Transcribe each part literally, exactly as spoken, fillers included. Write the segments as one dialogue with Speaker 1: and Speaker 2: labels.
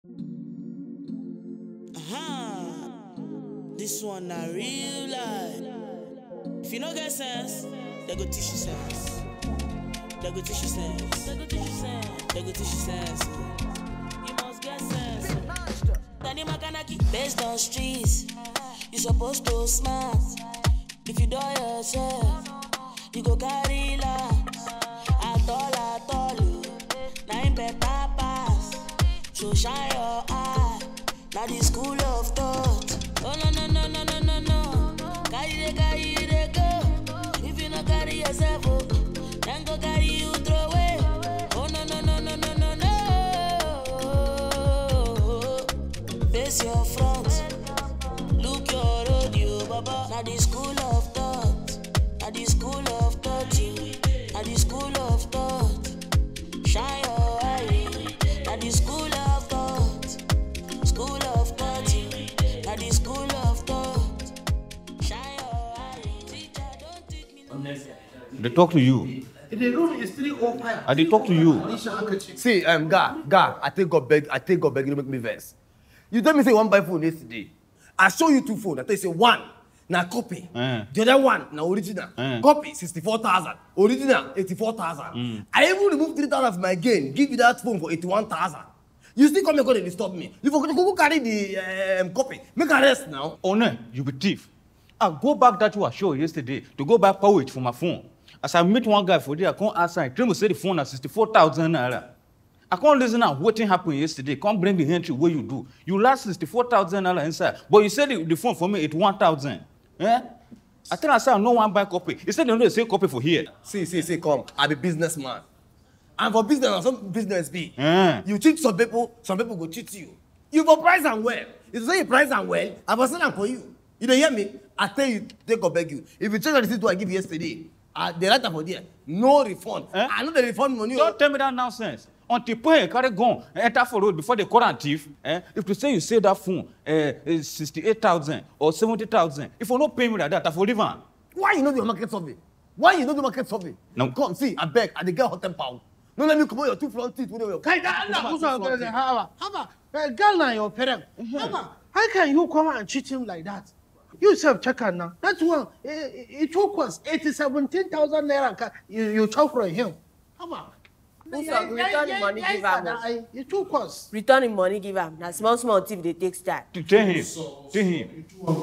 Speaker 1: Uh-huh. This one na real life. If you no get sense, they go teach you sense. They go teach you sense. They go teach you sense. They go teach you sense. You must get sense. Tani Makanaki. Based on streets, you supposed to smart. If you do yourself, you go carry last. At all, at all, nine better pass. So shine your eye. Now the school of thought. Oh no no no no no no no. Carry the carry the go. If you not carry yourself, oh, then go carry you throw away. Oh no no no no no no no. Face your front. Look your road, you baba. Now the school of thought. Now the school of thought. Now the school of thought. Shine your eye. Now the school of thought. School of thought. Now the school of thought. Shine your eye. Teacher, don't teach me no.
Speaker 2: They talk to you.
Speaker 3: The room is three oh five.
Speaker 2: I they talk to you.
Speaker 3: See, um, guy, guy, I take God beg, I take God beg, you don't make me vex. You tell me say one buy phone yesterday. I show you two phones. I tell you say one, na copy.
Speaker 2: Uh.
Speaker 3: The other one, na original.
Speaker 2: Uh.
Speaker 3: Copy, sixty-four thousand. Original, eighty-four thousand. Mm. I even remove three thousand of my gain, give you that phone for eighty-one thousand. You still come here and disturb me. You forgot to go carry the um, copy. Make a rest now.
Speaker 2: Oh no, you be thief. I go back that you were show yesterday to go back power for my phone. As I meet one guy for there, I come outside, tell me say the phone at sixty-four thousand naira. I can't listen to what happened yesterday. Can't bring the entry where you do. You last sixty-four thousand naira inside, but you said the, the phone for me at one thousand. Eh? I tell I said no one buy copy. You said they don't say copy for here.
Speaker 3: See, see, see, come. I'm a businessman. And for business, some business be.
Speaker 2: Uh.
Speaker 3: You cheat some people, some people go cheat you. You go price and well. If you say you price and well, I will send them for you. You don't hear me? I tell you, take or beg you. If you check the receipt I give you yesterday, uh, the writer for there, no refund.
Speaker 2: Eh?
Speaker 3: I know the refund money.
Speaker 2: Don't tell me that nonsense. Until pay carry gun enter for road before they call and thief. Eh? If you say you say that phone uh, is sixty-eight thousand or seventy thousand, if you not pay me like that, I for leave am.
Speaker 3: Why you know the market survey? Why you know the market survey?
Speaker 2: No.
Speaker 3: Come see, I beg, I dey get hot ten pound. No let me come out your two front teeth.
Speaker 4: Kai da Allah kusa ga hawa. Haba, girl na your parent. Haba, how can you come and cheat him like that? You self check out now. That one, it, it took us eighty-seven thousand naira. You, you talk from him. Haba.
Speaker 5: Return the money give am.
Speaker 4: It took us.
Speaker 5: Return the money give am. Na small small thief dey take start.
Speaker 2: Tell him. Tell him.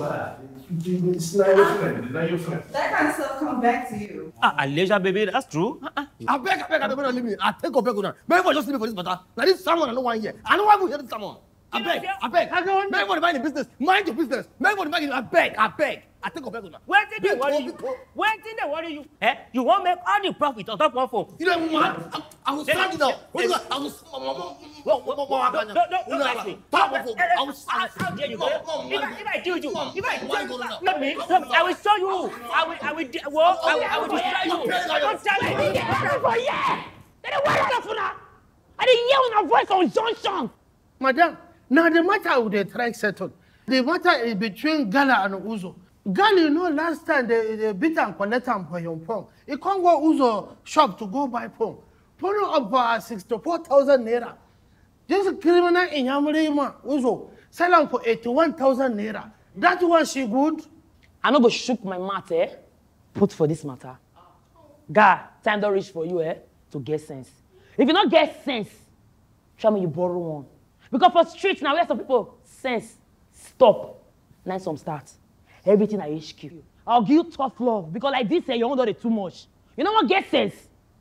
Speaker 6: It's not your friend. It's not your friend.
Speaker 7: That kind of stuff come back to you.
Speaker 8: Ah, Aleja, baby, that's true. Uh-uh.
Speaker 3: I beg, I beg, I don't leave me. I take up beg on. Maybe just leave me for this matter. Now this someone I don't want here. I don't want to hear this someone. I beg, I beg. Maybe for the mind the business. Mind your business. Maybe for the mind. I beg, I beg. I take up beg on.
Speaker 8: Where did they worry you? Where did they worry you? Eh? You won't make all the profit on top of phone.
Speaker 3: You know what? I, I will stand it out. I will. I will.
Speaker 8: What? What? What? What? Don't, don't, don't ask me.
Speaker 3: I will.
Speaker 8: How dare you? If I, if I do you, if I do you, let me. I will show you. I will. I will. Well, I will. I will destroy you. Don't tell me. For yeah. They don't worry about phone. I didn't hear your voice on Johnson.
Speaker 4: Madam, now the matter with the try settled. The matter is between Gala and Uzo. Gala, you know, last time they, they beat and connect him for your phone. He can't go Uzo shop to go buy phone. Phone up for sixty-four thousand naira. Just a criminal in Yamarima, Uzo, sell him for eighty-one thousand naira. That one she good.
Speaker 8: I no go shook my mouth, eh? Put for this matter. Guy, time don't reach for you, eh? To get sense. If you not get sense, try me you borrow one. Because for streets now, where some people sense stop. Now some start. Everything I H Q. I'll give you tough love because like this, eh, you won't do it too much. You know what? Get sense.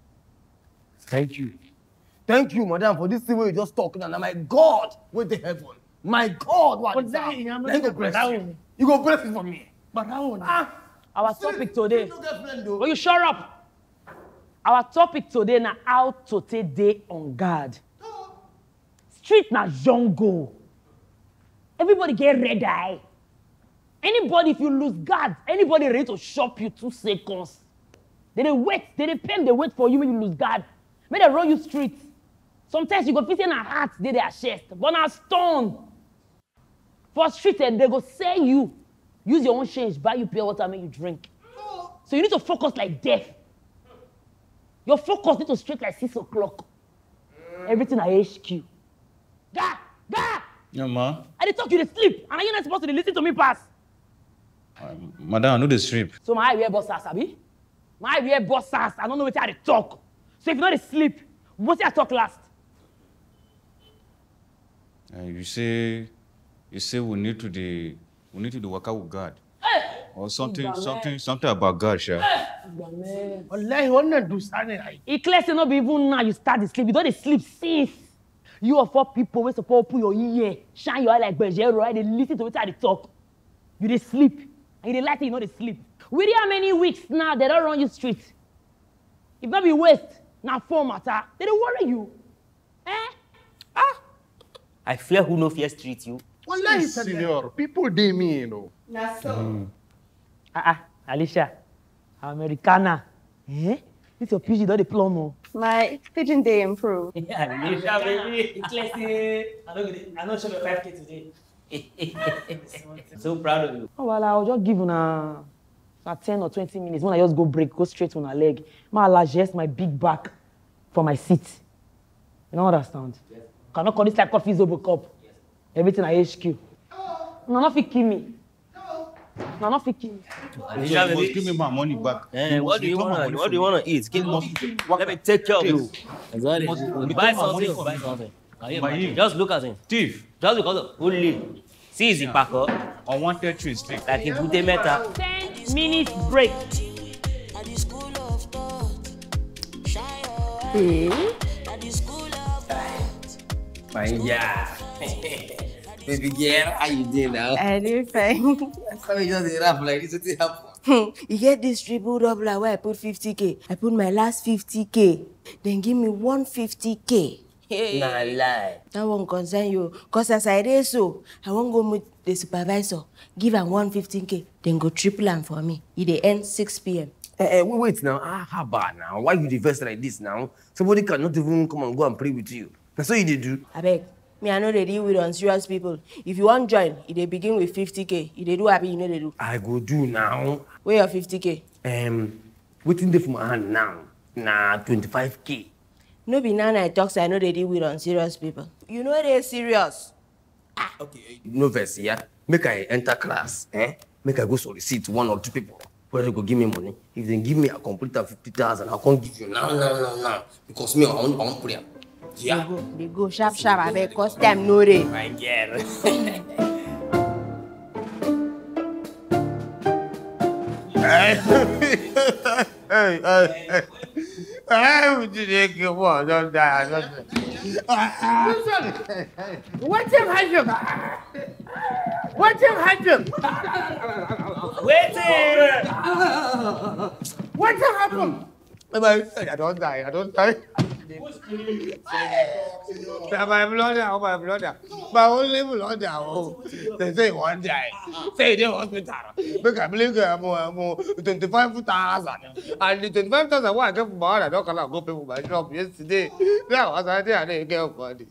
Speaker 3: Thank you. Thank you, madam, for this thing where you just talking and my God, with the heaven. My God, what is that? You go bless you. You go bless it for me.
Speaker 4: But how?
Speaker 8: Ah, our topic today. Will you shut up? Our topic today now how to take day on guard. Street na jungle. Everybody get red eye. Anybody, if you lose guard, anybody ready to shop you two seconds. They dey wait, they dey pen, they wait for you when you lose guard. May they run you street. Sometimes you go fit in a heart, they their chest, but na stone. For street, eh, they go say you. Use your own change, buy you pure water, make you drink. So you need to focus like death. Your focus need to straight like six o'clock. Everything I H Q. Ga! Ga!
Speaker 2: Yeah, ma.
Speaker 8: I dey talk, you dey sleep, and are you not supposed to dey listen to me pass?
Speaker 2: Uh, madam, I know the sleep.
Speaker 8: So my eye wear bossas, abi? My eye wear bossas, I don't know wetin I dey talk. So if you no dey sleep, wetin I talk last?
Speaker 2: Uh, you say, you say we need to the, we need to the work out with God. Or something,
Speaker 8: Igba
Speaker 2: something,
Speaker 8: man.
Speaker 2: something about God, sha.
Speaker 4: Wallahi, wannan dusa ne ai.
Speaker 8: E clear say no be even now you start to sleep. You don't dey sleep since. You of all people wey suppose put your ear, shine your eye like Bejero, right? They listen to wetin I dey talk. You dey sleep, and you dey like say you no dey sleep. With how many weeks now they don run you street? If not be waste, na phone matter. They dey worry you. Eh?
Speaker 9: Ah! I fear who no fear street you.
Speaker 4: Wallahi,
Speaker 6: Senior, people dey me, you know.
Speaker 7: Now so.
Speaker 8: Ah ah, Alicia, Americana. Eh? This your P G don dey plumb o.
Speaker 7: My pigeon day improved.
Speaker 8: Alicia, baby. Clear say I no go dey, I no show my five K today.
Speaker 9: So proud of you.
Speaker 8: Oh well, I will just give una na ten or twenty minutes when I just go break, go straight to una leg. Ma largest my big back for my seat. You don't understand? Yes. Cannot call this like coffee Zobo cup. Yes. Everything I H Q. No, no fit kill me. No, no fit kill me.
Speaker 2: You must give me my money back.
Speaker 9: Eh, what do you
Speaker 2: return my
Speaker 9: wanna?
Speaker 2: money
Speaker 9: What
Speaker 2: for
Speaker 9: do you
Speaker 2: me.
Speaker 9: wanna eat? Give me. Let me take care of you. Exactly. Buy something. Buy something. Can you
Speaker 2: Buy
Speaker 9: imagine?
Speaker 2: him.
Speaker 9: Just look at him.
Speaker 2: Thief,
Speaker 9: Just because of only. See, is he back up?
Speaker 2: unwanted trees, thief.
Speaker 9: Like he put a meta.
Speaker 8: Ten minutes break.
Speaker 9: Fine, yeah. Baby girl, how you doing now?
Speaker 5: I do fine.
Speaker 9: How you just rap like this? What happen?
Speaker 5: You get this triple doubler where I put fifty K. I put my last fifty K. Then give me one fifty K. Hey.
Speaker 9: Nah, lie.
Speaker 5: That won't concern you. Cause as I did so, I won't go meet the supervisor. Give am one fifteen K. Then go triple am for me. It dey end six P M
Speaker 3: Eh, eh, wait, wait now. Ah, how bad now? Why you invest like this now? Somebody cannot even come and go and pray with you. That's what you did do.
Speaker 5: I beg. Me, I know they deal with unserious people. If you want join, it dey begin with fifty K. If they do happy, you know they do.
Speaker 3: I go do now.
Speaker 5: Where your fifty K?
Speaker 3: Um, waiting there for my hand now. Nah, twenty-five K.
Speaker 5: No be now I talk, so I know they deal with unserious people. You know they serious.
Speaker 3: Ah, okay. No verse, yeah? Make I enter class, eh? Make I go solicit one or two people. Where they go give me money. If they give me a complete of fifty thousand, I can't give you now, now, now, now. Because me, I want, I want prayer. Yeah.
Speaker 5: They go, they go sharp, sharp. I beg, cause them no they.
Speaker 3: My girl. Hey, hey, hey. Hey, we did come on, don't die, don't die.
Speaker 4: What him happen? What him happen?
Speaker 9: Waiting!
Speaker 4: What him happen?
Speaker 3: I don't die, I don't die. My brother, oh my brother, my only brother, oh, they say one day, say they hospital, because I believe I'm twenty-five thousand, and the twenty-five thousand I get from my I don't go pay for my job yesterday. That was I did, I didn't get money.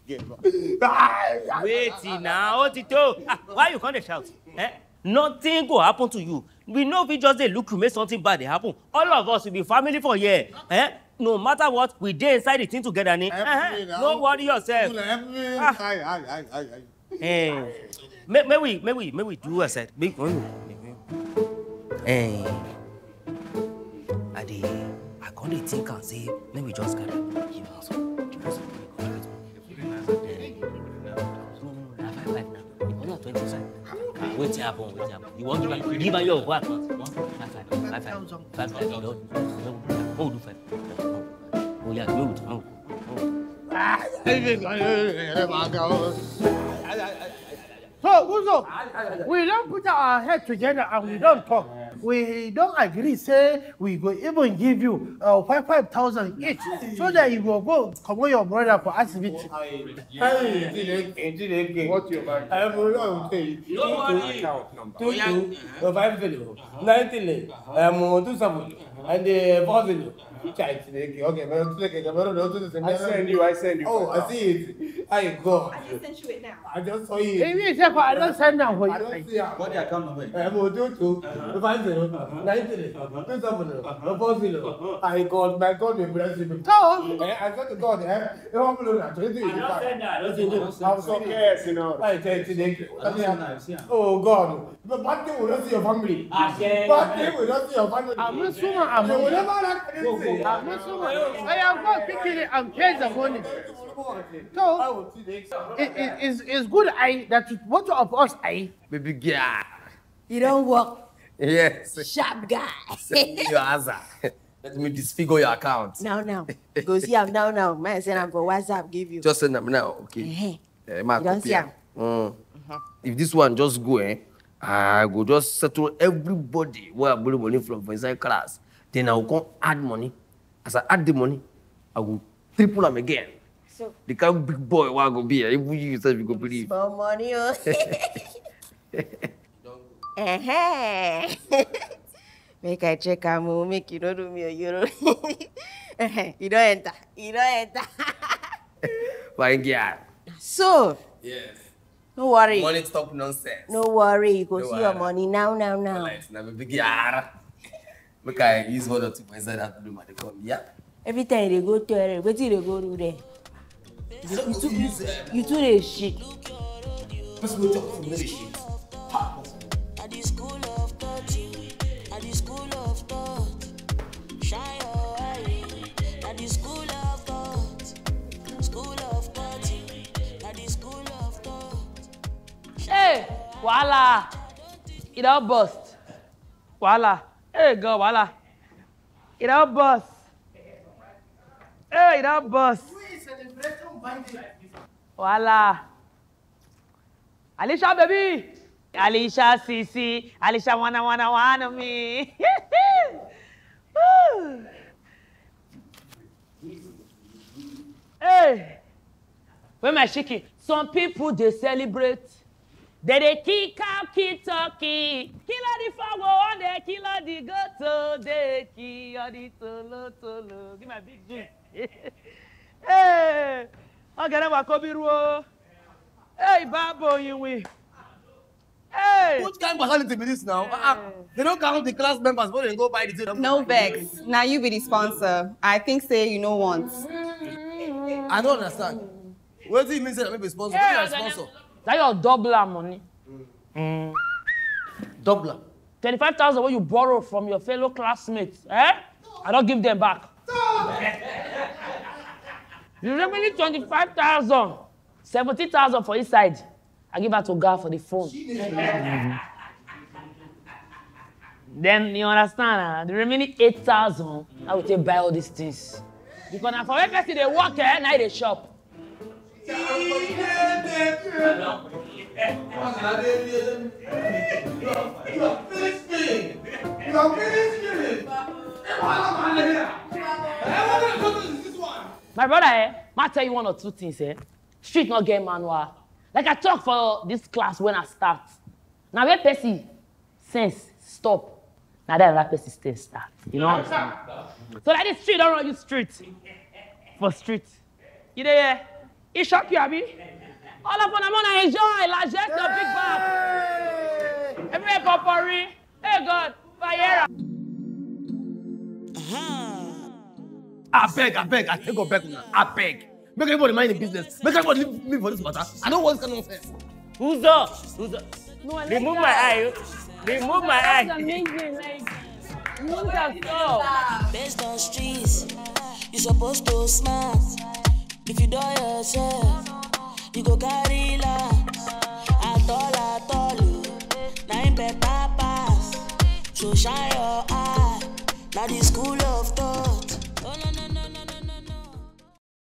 Speaker 9: Waiting now, Tito. Ah, why you can't shout? Eh? Nothing go happen to you. We know if we just dey look you make something bad dey happen. All of us will be family for here. Eh? No matter what, we dey inside the thing together. Ni. Eh? Don't worry yourself. Ah. Eh. May, may we, may we, may we do a set. Make one. Eh. I dey, I can't dey think and say, may we just gather. Give us some. Give us some. Wait happen, wait happen. You want to give, give her your what? Five, five, five, five, five, five. No, no, no, no, do five. Oh yeah, no, no.
Speaker 4: So, Uzo, we don't put our head together and we don't talk. We don't agree, say we go even give you uh, five five thousand each, so that you will go come with your brother for activity.
Speaker 3: What you buy? I have no account number. Two two five zero nine three um two seven and the four zero Okay, but
Speaker 6: I send you, I send you.
Speaker 3: Oh, I see it. I God.
Speaker 7: I just sent you it now.
Speaker 3: I just saw
Speaker 4: If
Speaker 3: it.
Speaker 4: you say, I don't send them for
Speaker 3: I
Speaker 4: you.
Speaker 3: don't see it.
Speaker 2: What the account number?
Speaker 3: I'm going to do two, five zero, nine three, two seven, four zero. I God, my God, may bless you.
Speaker 4: So,
Speaker 3: Eh, I got to God, eh? You want to look at twenty.
Speaker 9: I don't send that. I don't send that.
Speaker 3: I'm so
Speaker 6: Yes, you know.
Speaker 3: I tell you today.
Speaker 2: I see am, I see am.
Speaker 3: Oh God, but bad thing will not see your family.
Speaker 9: Àṣẹ.
Speaker 3: Bad thing will not see your family.
Speaker 4: I'm a swimmer, I'm
Speaker 3: They will
Speaker 4: a
Speaker 3: never like anything.
Speaker 4: I'm a swimmer. I am going to pick it and pay the money. So, it, it, it's, it's good I, that both of us, I.
Speaker 3: Baby girl.
Speaker 5: You don't work,
Speaker 3: Yes.
Speaker 5: sharp guy.
Speaker 3: Your answer. Let me disfigure your account.
Speaker 5: Now, now. Go see him now, now. Man, send him for WhatsApp, give you.
Speaker 3: Just send them now, okay?
Speaker 5: Eh-heh.
Speaker 3: Eh, ma
Speaker 5: You don't
Speaker 3: copy
Speaker 5: see
Speaker 3: am.
Speaker 5: am?
Speaker 3: Mm. If this one just go, eh, I go just settle everybody where I borrow money from for inside class. Then I will come add money. As I add the money, I will triple them again.
Speaker 5: So,
Speaker 3: The kind of big boy where I go be, eh, even you yourself you go believe.
Speaker 5: small money, oh. Eh-heh. Make I check am, oh, make you don't do me a euro. Eh-heh. You don't enter. You don't enter.
Speaker 3: Fine girl.
Speaker 5: So,
Speaker 3: Yes.
Speaker 5: no worry.
Speaker 3: Money stop nonsense.
Speaker 5: No worry. You go
Speaker 3: No
Speaker 5: see your
Speaker 3: wahala.
Speaker 5: money now, now, now.
Speaker 3: Right, now baby girl. Make I use one or two for inside that room and they come. Yeah.
Speaker 5: Every time they go to her, wetin they go do there? You, you, too, you, you too dey shit.
Speaker 3: Let's go talk some little shit.
Speaker 1: At the school of thought, at the school of thought, shine your eye. At the school of thought, school of thought, at the school of thought.
Speaker 8: Hey, voila. It all bust. Voila. Hey, go, voila. It all bust. Hey, it all bust. Voila. Alicia, baby. Alicia, Sisi. Alicia, wanna, wanna, wanna me. Woo. Hey. Where my chicken? Some people, they celebrate. They they kick out Kentucky. Killer the fogo on the killer the goto. They kill the tolo tolo. Give me a big drink. Hey, I'm gonna walk over. Hey, Babo, you win. Hey.
Speaker 3: What kind of personality be this now? Uh, they don't count the class members, but they go buy the thing.
Speaker 7: No vex. Now you be the sponsor. I think say you know once.
Speaker 3: I don't understand. What do you mean say that maybe sponsor?
Speaker 8: Hey,
Speaker 3: What is sponsor?
Speaker 8: that your double money. Mm.
Speaker 3: Doubler.
Speaker 8: twenty-five thousand what you borrow from your fellow classmates. Eh? I don't give them back. You remember twenty-five thousand. seventy thousand for each side. I give that to God for the phone. Mm-hmm. Then you understand, uh, the remaining eight thousand, I will take buy all these things. Because now for every person they work, eh, now they shop. My brother, eh, might tell you one or two things, eh? Street not get manual. Like I talk for this class when I start. Now where person sense stop. Now that another person still start. You know what I'm saying? So like this street don't run you street. For street. You there? It shock you, Abby? All up on the money enjoy. Like just your big back. Everywhere potpourri. Hey God, fire.
Speaker 3: I beg, I beg, I take go back now. I beg. Make everybody mind the business. Make everybody leave me for this matter. I don't want this kind of nonsense.
Speaker 9: Who's up? Who's up?
Speaker 8: No, I like
Speaker 9: Remove my
Speaker 8: that.
Speaker 9: eye. Remove my
Speaker 8: That's
Speaker 9: eye.
Speaker 8: amazing. Like, you want that stuff.
Speaker 1: Based on streets, you supposed to smart. If you do yourself, you go carry last. At all, at all, nine better pass. So shine your eye. Now the school of thought.